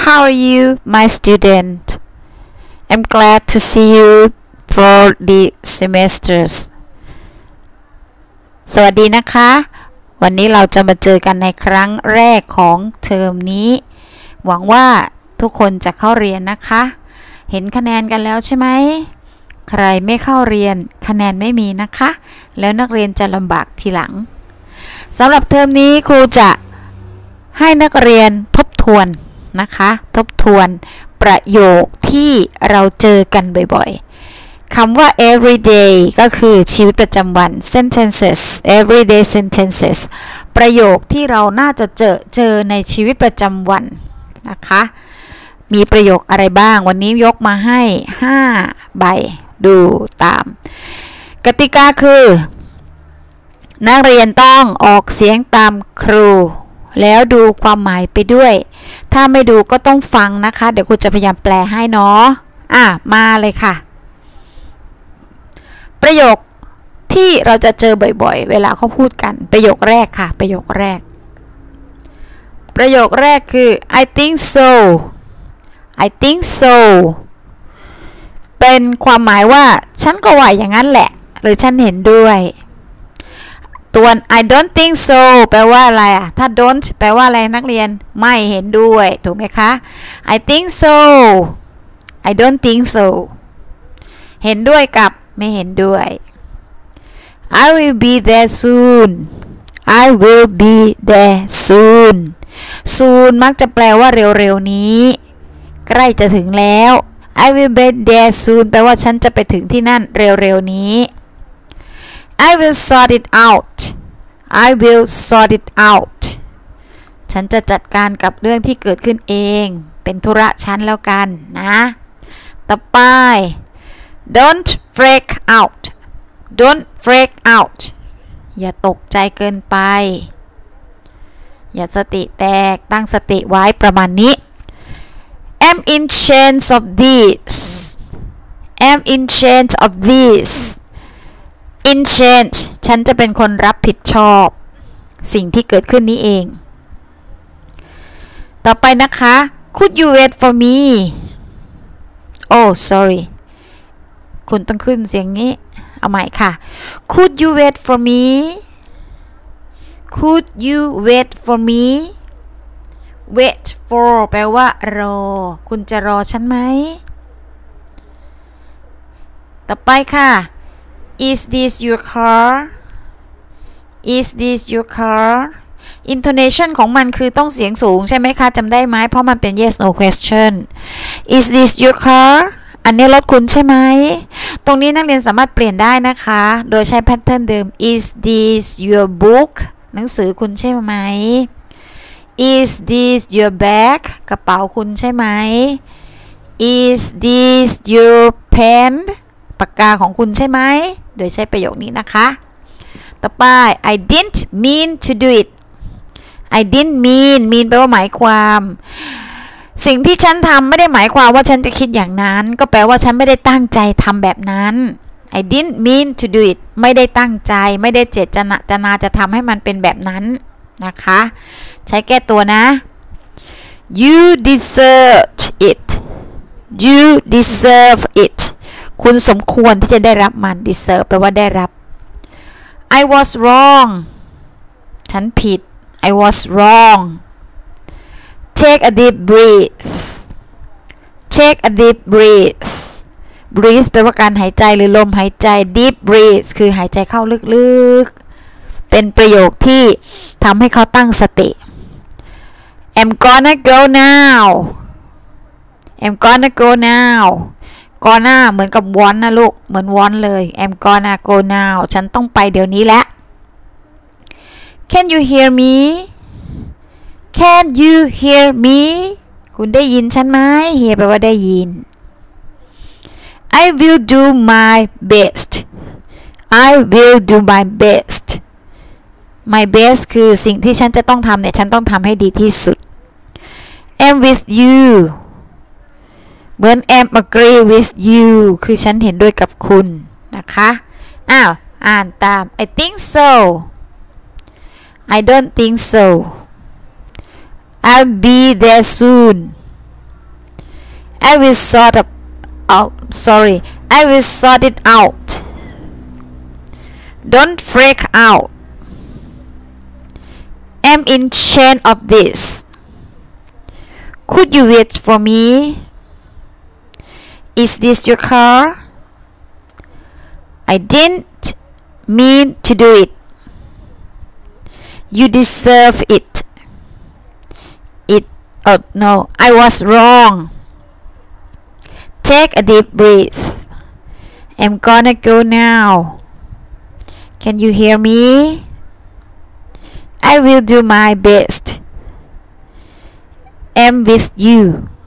How are you, my student? I'm glad to see you for the semesters. สวัสดีนะคะวันนี้เราจะมาเจอกันในครั้งแรกของเทอมนี้หวังว่าทุกคนจะเข้าเรียนนะคะเห็นคะแนนกันแล้วใช่ไหมใครไม่เข้าเรียนคะแนนไม่มีนะคะแล้วนักเรียนจะลำบากทีหลังสำหรับเทอมนี้ครูจะให้นักเรียนทบทวนนะคะทบทวนประโยคที่เราเจอกันบ่อยๆคำว่า everyday ก็คือชีวิตประจำวัน sentences everyday sentences ประโยคที่เราน่าจะเจอในชีวิตประจำวันนะคะมีประโยคอะไรบ้างวันนี้ยกมาให้5ใบดูตามกติกาคือนักเรียนต้องออกเสียงตามครูแล้วดูความหมายไปด้วยถ้าไม่ดูก็ต้องฟังนะคะเดี๋ยวครูจะพยายามแปลให้เนาะมาเลยค่ะประโยคที่เราจะเจอบ่อยๆเวลาเขาพูดกันประโยคแรกค่ะประโยคแรกคือ I think so I think so เป็นความหมายว่าฉันก็ว่าอย่างนั้นแหละหรือฉันเห็นด้วยตัว I don't think so แปลว่าอะไรถ้า don't แปลว่าอะไรนักเรียนไม่เห็นด้วยถูกไหมคะ I think so I don't think so เห็นด้วยกับไม่เห็นด้วย I will be there soon I will be there soon soon มักจะแปลว่าเร็วๆนี้ใกล้จะถึงแล้ว I will be there soon แปลว่าฉันจะไปถึงที่นั่นเร็วๆนี้ I will sort it out I will sort it out ฉันจะจัดการกับเรื่องที่เกิดขึ้นเองเป็นธุระฉันแล้วกันนะต่อไป Don't freak out Don't freak out อย่าตกใจเกินไปอย่าสติแตกตั้งสติไว้ประมาณนี้ I'm in chains of this I'm in chains of this in change ฉันจะเป็นคนรับผิดชอบสิ่งที่เกิดขึ้นนี้เองต่อไปนะคะ Could you wait for me Oh sorry คุณต้องขึ้นเสียงนี้เอาใหม่ค่ะ Could you wait for me Could you wait for me wait for แปลว่ารอคุณจะรอฉันไหมต่อไปค่ะ Is this your car Is this your car intonation ของมันคือต้องเสียงสูงใช่ไหมคะจำได้ไหมเพราะมันเป็น yes no question Is this your car อันนี้รถคุณใช่ไหมตรงนี้นักเรียนสามารถเปลี่ยนได้นะคะโดยใช้แพทเทิร์นเดิม Is this your book หนังสือคุณใช่ไหม Is this your bag กระเป๋าคุณใช่ไหม Is this your pen ปากกาของคุณใช่ไหมโดยใช้ประโยคนี้นะคะต่อไป I didn't mean to do it I didn't mean แปลว่าหมายความสิ่งที่ฉันทำไม่ได้หมายความว่าฉันจะคิดอย่างนั้นก็แปลว่าฉันไม่ได้ตั้งใจทำแบบนั้น I didn't mean to do it ไม่ได้ตั้งใจไม่ได้เจตนาจะทำให้มันเป็นแบบนั้นนะคะใช้แก้ตัวนะ You deserve it You deserve it คุณสมควรที่จะได้รับมัน deserve แปลว่าได้รับ I was wrong ฉันผิด I was wrong Take a deep breath Take a deep breath breathe แปลว่าการหายใจหรือลมหายใจ deep breath คือหายใจเข้าลึกๆเป็นประโยคที่ทำให้เขาตั้งสติ I'm gonna go now I'm gonna go now gonna เหมือนกับ want นะลูกเหมือน want เลย I'm gonna go now ฉันต้องไปเดี๋ยวนี้แหละ Can you hear me Can you hear me คุณได้ยินฉันไหม hear แปลว่าได้ยิน I will do my best I will do my best my best คือสิ่งที่ฉันจะต้องทำเนี่ยฉันต้องทำให้ดีที่สุด I'm with you เหมือน I'm agree with you คือฉันเห็นด้วยกับคุณนะคะอ่านตาม I think so I don't think so I'll be there soon I will sort it out. Sorry, I will sort it out. Don't freak out. I'm in chain of this. Could you wait for me? Is this your car? I didn't mean to do it. You deserve it. Oh no, I was wrong. Take a deep breath. I'm gonna go now. Can you hear me? I will do my best. I'm with you.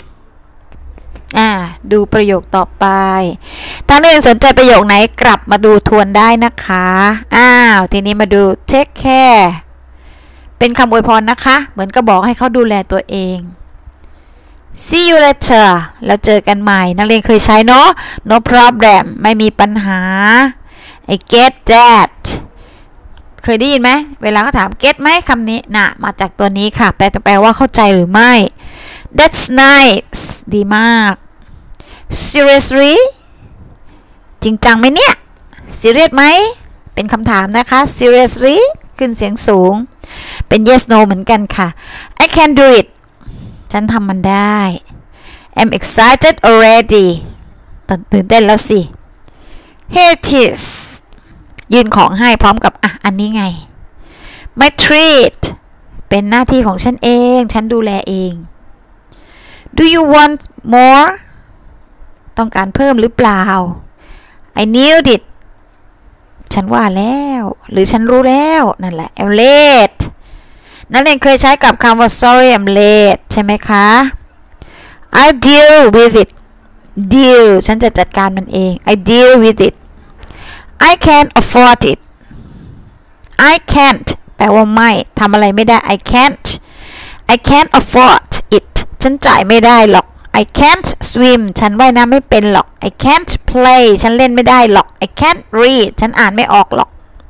ดูประโยคต่อไปถ้านักเรียนสนใจประโยคไหนกลับมาดูทวนได้นะคะทีนี้มาดู take care เป็นคำอวยพรนะคะเหมือนกับบอกให้เขาดูแลตัวเอง see you later แล้วเจอกันใหม่นักเรียนเคยใช้เนาะ no problem ไม่มีปัญหา I get that เคยได้ยินไหมเวลาเขาถาม get ไหมคำนี้มาจากตัวนี้ค่ะแปลว่าเข้าใจหรือไม่ that's nice ดีมาก seriously จริงจังไหมเนี่ย serious ไหมเป็นคำถามนะคะ seriously ขึ้นเสียงสูงเป็น yes no เหมือนกันค่ะ I can do it ฉันทำมันได้ I'm excited already ตื่นเต้นแล้วสิ here it is ยืนของให้พร้อมกับอันนี้ไง my treat เป็นหน้าที่ของฉันเองฉันดูแลเอง do you want more ต้องการเพิ่มหรือเปล่า I knew it ฉันว่าแล้วหรือฉันรู้แล้วนั่นแหละ I'm late นั่นเองเคยใช้กับคำว่า sorry I'm late ใช่ไหมคะ I'll deal with it deal ฉันจะจัดการมันเอง I deal with it I can't afford it I can't แปลว่าไม่ทำอะไรไม่ได้ I can't afford it ฉันจ่ายไม่ได้หรอก I can't swim ฉันว่ายน้ำไม่เป็นหรอก I can't play ฉันเล่นไม่ได้หรอก I can't read ฉันอ่านไม่ออกหรอก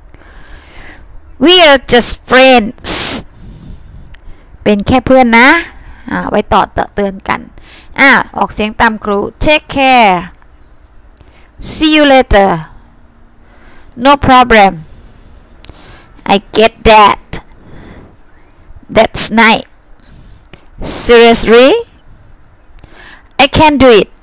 We're just friends เป็นแค่เพื่อนนะไว้ต่อเตือนกันออกเสียงตามครู Take care See you later No problem I get that That's nice Seriously I can do it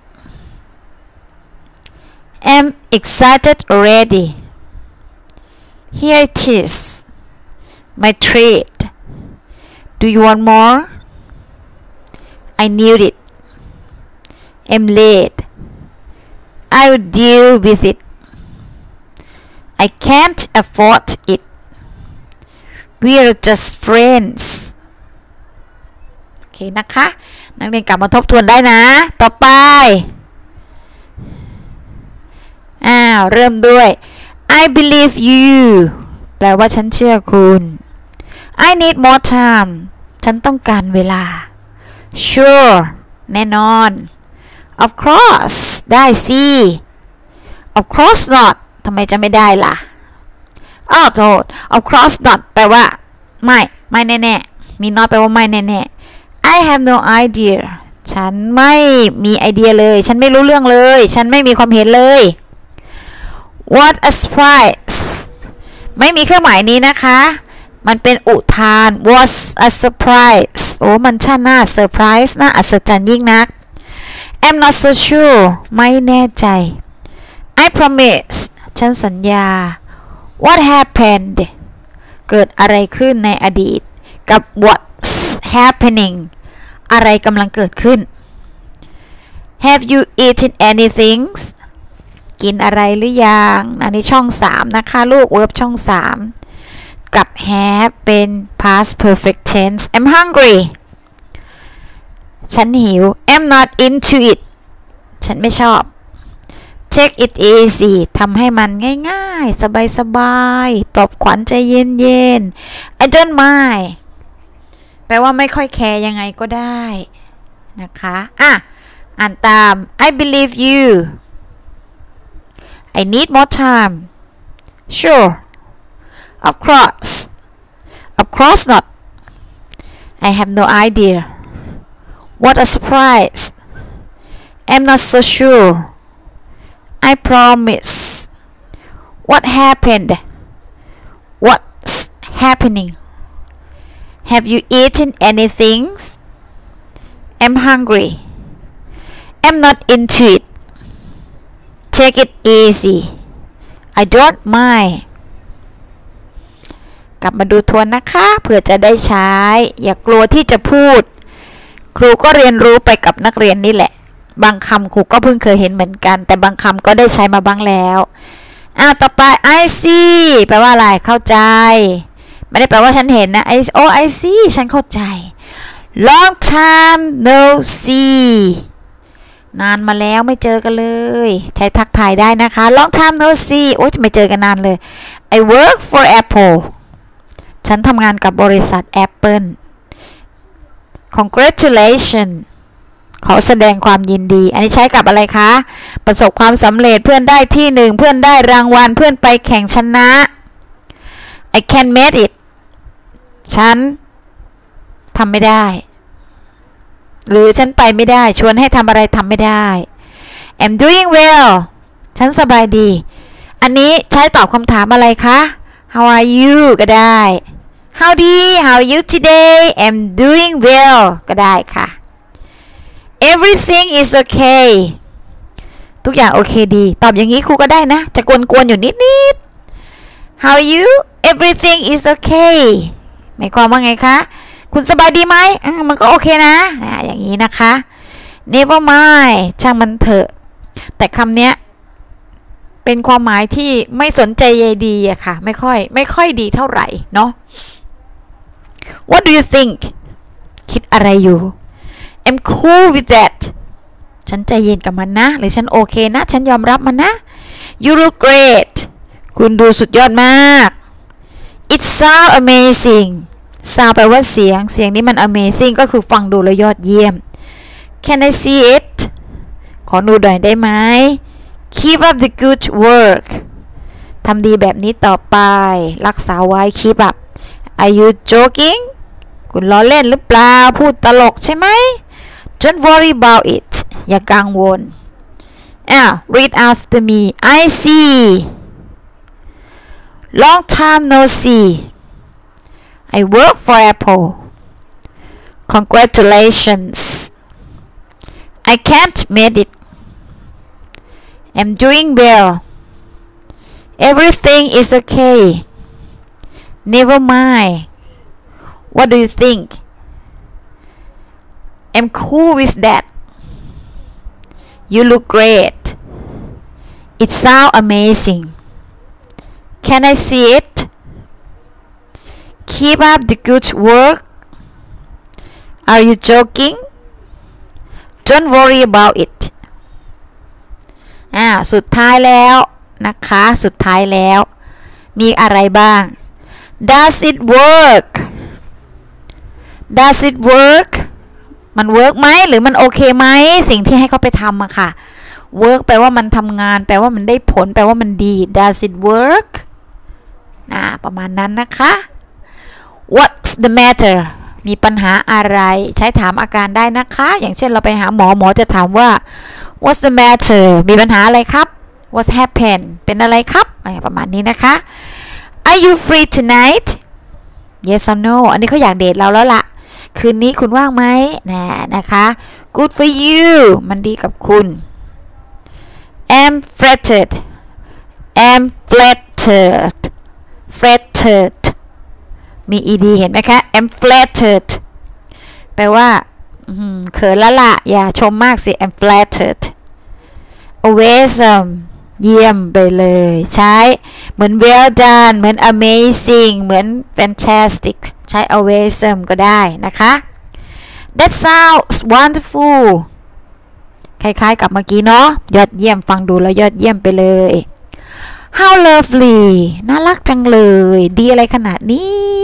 I'm excited already Here it is My treat Do you want more I need it I'm late I'll deal with it I can't afford it We're just friends โอเคนะคะนักเรียนกลับมาทบทวนได้นะต่อไปเริ่มด้วย I believe you แปลว่าฉันเชื่อคุณ I need more time ฉันต้องการเวลา Sure แน่นอน Of course ได้สิ Of course not ทำไมจะไม่ได้ล่ะโทษ Of course not แปลว่าไม่แน่ๆมี not แปลว่าไม่แน่ๆ I have no idea ฉันไม่มีไอเดียเลยฉันไม่รู้เรื่องเลยฉันไม่มีความเห็นเลย What a surprise ไม่มีเครื่องหมายนี้นะคะมันเป็นอุทาน Was a surprise มันช่างน่าเซอร์ไพรส์น่าอัศจรรย์ยิ่งนัก I'm not so sure ไม่แน่ใจ I promise ฉันสัญญา What happened เกิดอะไรขึ้นในอดีตกับ What's happening อะไรกำลังเกิดขึ้น Have you eaten anything กินอะไรหรือยังอันนี้ช่อง3นะคะลูกเวิร์บช่อง3กับ have เป็น past perfect tense I'm hungry ฉันหิว I'm not into it ฉันไม่ชอบ Take it easy ทำให้มันง่ายๆสบายๆปลอบขวัญใจเย็นๆ I don't mind แปลว่าไม่ค่อยแคร์ยังไงก็ได้นะคะอ่านตาม I believe you I need more time Sure Of course not I have no idea What a surprise I'm not so sure I promise what happened what's happening have you eaten anything I'm hungry I'm not into it take it easy I don't mind กลับมาดูทวนนะคะเผื่อจะได้ใช้อย่ากลัวที่จะพูดครูก็เรียนรู้ไปกับนักเรียนนี่แหละบางคำครูก็เพิ่งเคยเห็นเหมือนกันแต่บางคำก็ได้ใช้มาบ้างแล้วต่อไป I see แปลว่าอะไรเข้าใจไม่ได้แปลว่าฉันเห็นนะ I see ฉันเข้าใจ long time no see นานมาแล้วไม่เจอกันเลยใช้ทักทายได้นะคะ long time no see โอ๊ยไม่เจอกันนานเลย I work for Apple ฉันทำงานกับบริษัท Apple congratulations ขอแสดงความยินดีอันนี้ใช้กับอะไรคะประสบความสำเร็จเพื่อนได้ที่หนึ่งเพื่อนได้รางวัลเพื่อนไปแข่งชนะ I can't make it ฉันทำไม่ได้หรือฉันไปไม่ได้ชวนให้ทำอะไรทำไม่ได้ I'm doing well ฉันสบายดีอันนี้ใช้ตอบคำถามอะไรคะ How are you ก็ได้ Howdy How are you today I'm doing well ก็ได้ค่ะ Everything is okay ทุกอย่างโอเคดีตอบอย่างนี้ครูก็ได้นะจะกวนๆอยู่นิดๆ How are you Everything is okay หมายความว่าไงคะคุณสบายดีไหมมันก็โอเคนะอย่างนี้นะคะ Never mind ช่างมันเถอะแต่คำเนี้ยเป็นความหมายที่ไม่สนใจใยดีอะค่ะไม่ค่อยดีเท่าไหร่เนาะ What do you think คิดอะไรอยู่ I'm cool with that ฉันใจเย็นกับมันนะหรือฉันโอเคนะฉันยอมรับมันนะ You look great คุณดูสุดยอดมาก It sounds amazing sound แปลว่าเสียงนี้มัน amazing ก็คือฟังดูแล้วยอดเยี่ยม Can I see it ขอดูหน่อยได้ไหม Keep up the good work ทำดีแบบนี้ต่อไปรักษาไว้ Keep up Are you joking คุณล้อเล่นหรือเปล่าพูดตลกใช่ไหม Don't worry about it อย่ากังวลread after me I see long time no see I work for Apple congratulations I can't make it I'm doing well everything is okay never mind what do you think I'm cool with that you look great it sounds amazing can I see it keep up the good work are you joking don't worry about it สุดท้ายแล้วนะคะสุดท้ายแล้วมีอะไรบ้าง Does it work Does it work มัน work ไหมหรือมันโอเคไหมสิ่งที่ให้เขาไปทำอะค่ะ work แปลว่ามันทำงานแปลว่ามันได้ผลแปลว่ามันดี Does it work ประมาณนั้นนะคะ What's the matter มีปัญหาอะไรใช้ถามอาการได้นะคะอย่างเช่นเราไปหาหมอจะถามว่า What's the matter มีปัญหาอะไรครับ What's happened เป็นอะไรครับประมาณนี้นะคะ Are you free tonight Yes or no อันนี้เขาอยากเดทเราแล้วล่ะคืนนี้คุณว่างไหมนะคะ Good for you มันดีกับคุณ I'm flattered I'm flattered มี ed เห็นไหมคะ I'm flattered แปลว่าเขินละละอย่าชมมากสิ I'm flattered awesome เยี่ยมไปเลยใช้เหมือน well done เหมือน amazing เหมือน fantastic ใช้ awesome ก็ได้นะคะ that sounds wonderful คล้ายๆกับเมื่อกี้เนาะยอดเยี่ยมฟังดูแล้วยอดเยี่ยมไปเลย how lovely น่ารักจังเลยดีอะไรขนาดนี้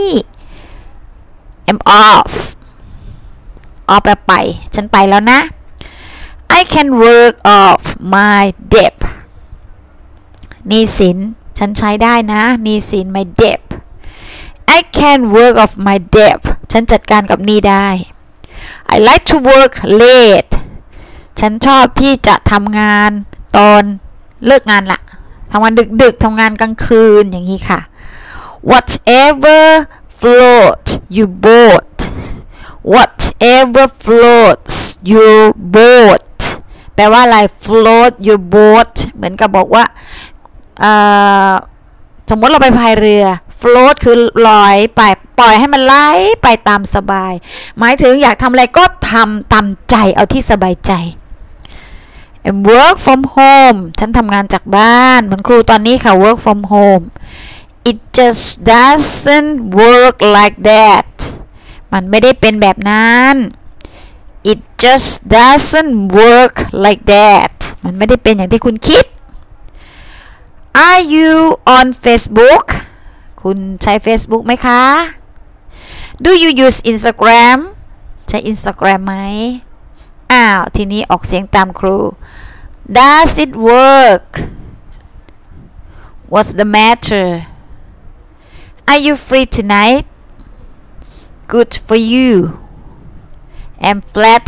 I'm off แปลไปฉันไปแล้วนะ I can work off my debt หนี้สินฉันใช้ได้นะหนี้สิน my debt I can work off my debt ฉันจัดการกับหนี้ได้ I like to work late ฉันชอบที่จะทำงานตอนเลิกงานละทำงานดึกๆทำงานกลางคืนอย่างนี้ค่ะ whatever floats your boat whatever floats your boat แปลว่าอะไร float your boat เหมือนกับบอกว่าสมมติเราไปพายเรือ float คือลอยไปปล่อยให้มันไหลไปตามสบายหมายถึงอยากทำอะไรก็ทำตามใจเอาที่สบายใจ and work from home ฉันทำงานจากบ้านเหมือนครูตอนนี้ค่ะ work from home it just doesn't work like that มันไม่ได้เป็นแบบนั้น it just doesn't work like that มันไม่ได้เป็นอย่างที่คุณคิด are you on Facebook คุณใช้ Facebook ไหมคะ do you use Instagram ใช้ Instagram ไหมทีนี้ออกเสียงตามครู does it work what's the matter are you free tonight good for you I'm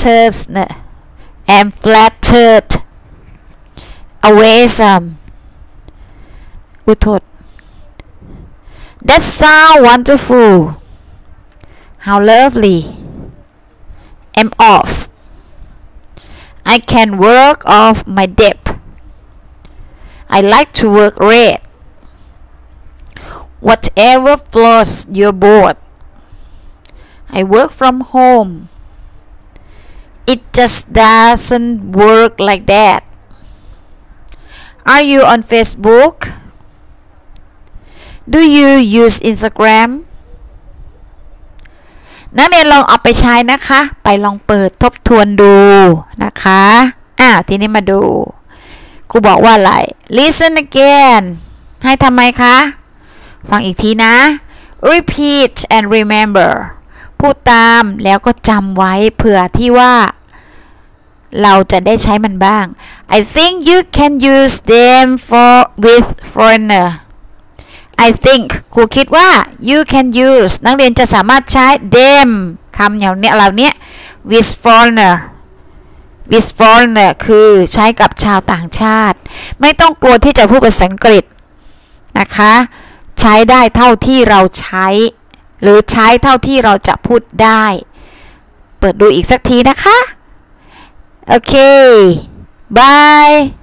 flattered away some อุทธ that sound wonderful how lovely I'm off I can work off my debt I like to work late whatever floats your boat I work from home it just doesn't work like that are you on Facebook do you use Instagram นักเรียนลองเอาไปใช้นะคะไปลองเปิดทบทวนดูนะคะทีนี้มาดูครูบอกว่าอะไร listen again ให้ทำไมคะฟังอีกทีนะ repeat and remember พูดตามแล้วก็จำไว้เผื่อที่ว่าเราจะได้ใช้มันบ้าง I think you can use them with foreigner I think ครูคิดว่า you can use นักเรียนจะสามารถใช้ them คำอย่างนี้เหล่านี้ with foreigner คือใช้กับชาวต่างชาติไม่ต้องกลัวที่จะพูดภาษาอังกฤษนะคะใช้ได้เท่าที่เราใช้หรือใช้เท่าที่เราจะพูดได้เปิดดูอีกสักทีนะคะโอเคบาย